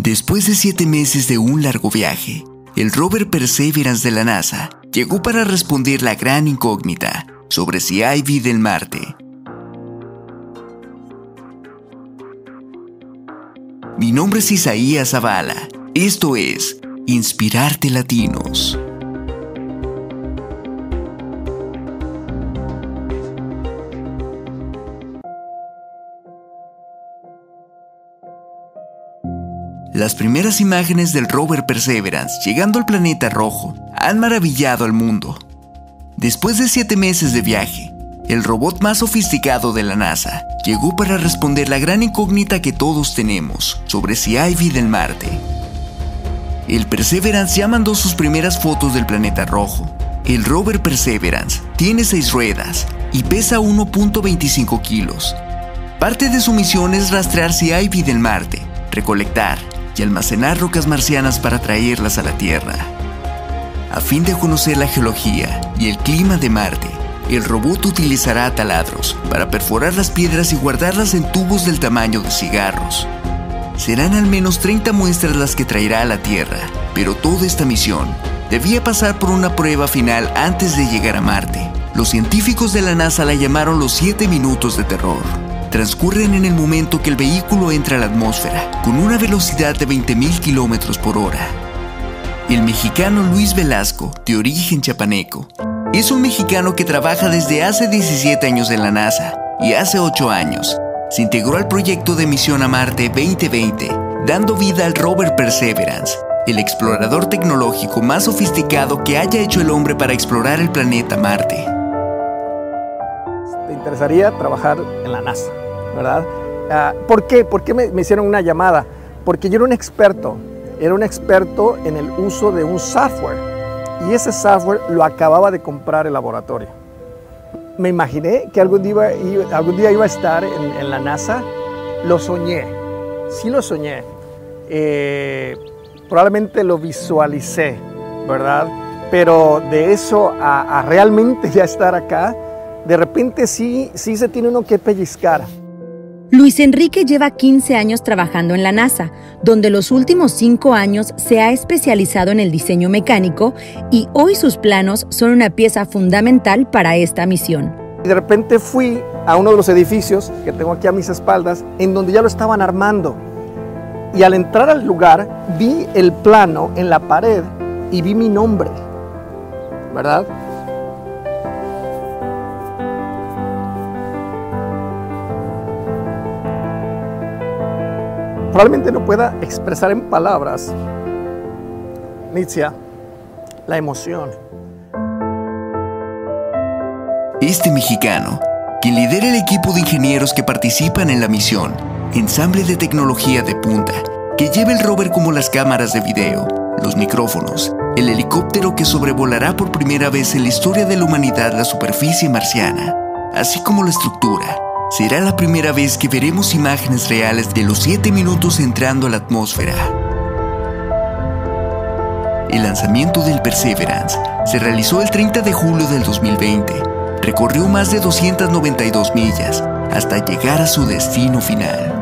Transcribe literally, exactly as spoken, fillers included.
Después de siete meses de un largo viaje, el rover Perseverance de la NASA llegó para responder la gran incógnita sobre si hay vida en Marte. Mi nombre es Isaías Zavala. Esto es Inspirarte Latinos. Las primeras imágenes del rover Perseverance llegando al planeta rojo han maravillado al mundo. Después de siete meses de viaje, el robot más sofisticado de la NASA llegó para responder la gran incógnita que todos tenemos sobre si hay vida en Marte. El Perseverance ya mandó sus primeras fotos del planeta rojo. El rover Perseverance tiene seis ruedas y pesa uno punto veinticinco kilos. Parte de su misión es rastrear si hay vida en Marte, recolectar y almacenar rocas marcianas para traerlas a la Tierra. A fin de conocer la geología y el clima de Marte, el robot utilizará taladros para perforar las piedras y guardarlas en tubos del tamaño de cigarros. Serán al menos treinta muestras las que traerá a la Tierra, pero toda esta misión debía pasar por una prueba final antes de llegar a Marte. Los científicos de la NASA la llamaron los siete minutos de terror. Transcurren en el momento que el vehículo entra a la atmósfera, con una velocidad de veinte mil kilómetros por hora. El mexicano Luis Velasco, de origen chiapaneco, es un mexicano que trabaja desde hace diecisiete años en la NASA y hace ocho años se integró al proyecto de misión a Marte veinte veinte, dando vida al rover Perseverance, el explorador tecnológico más sofisticado que haya hecho el hombre para explorar el planeta Marte. ¿Te interesaría trabajar en la NASA, verdad? Uh, ¿Por qué? ¿Por qué me, me hicieron una llamada? Porque yo era un experto, era un experto en el uso de un software y ese software lo acababa de comprar el laboratorio. Me imaginé que algún día, iba, algún día iba a estar en, en la NASA, lo soñé, sí lo soñé, eh, probablemente lo visualicé, ¿verdad? Pero de eso a, a realmente ya estar acá, de repente sí, sí se tiene uno que pellizcar. Luis Enrique lleva quince años trabajando en la NASA, donde los últimos cinco años se ha especializado en el diseño mecánico y hoy sus planos son una pieza fundamental para esta misión. De repente fui a uno de los edificios que tengo aquí a mis espaldas, en donde ya lo estaban armando. Y al entrar al lugar, vi el plano en la pared y vi mi nombre, ¿verdad? Probablemente no pueda expresar en palabras, Nitzia, la emoción. Este mexicano, quien lidera el equipo de ingenieros que participan en la misión, ensamble de tecnología de punta, que lleva el rover como las cámaras de video, los micrófonos, el helicóptero que sobrevolará por primera vez en la historia de la humanidad la superficie marciana, así como la estructura. Será la primera vez que veremos imágenes reales de los siete minutos entrando a la atmósfera. El lanzamiento del Perseverance se realizó el treinta de julio del dos mil veinte. Recorrió más de doscientas noventa y dos millas hasta llegar a su destino final.